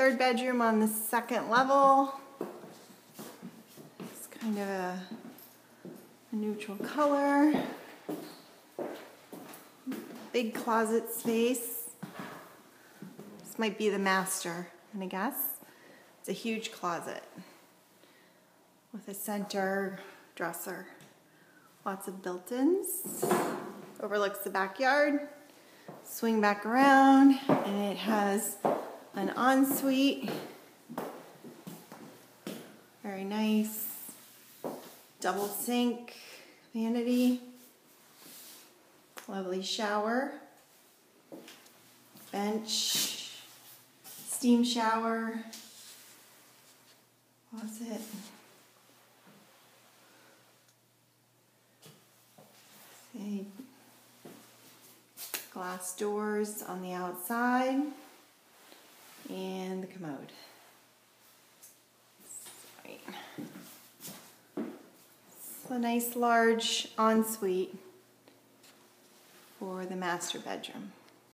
third bedroom on the second level. It's kind of a neutral color. Big closet space. This might be the master, I'm gonna guess. It's a huge closet with a center dresser. Lots of built-ins. Overlooks the backyard. Swing back around, and it has an ensuite. Very nice. Double sink, vanity. Lovely shower. Bench. Steam shower. Closet. See. Glass doors on the outside, and the commode. It's a nice large ensuite for the master bedroom.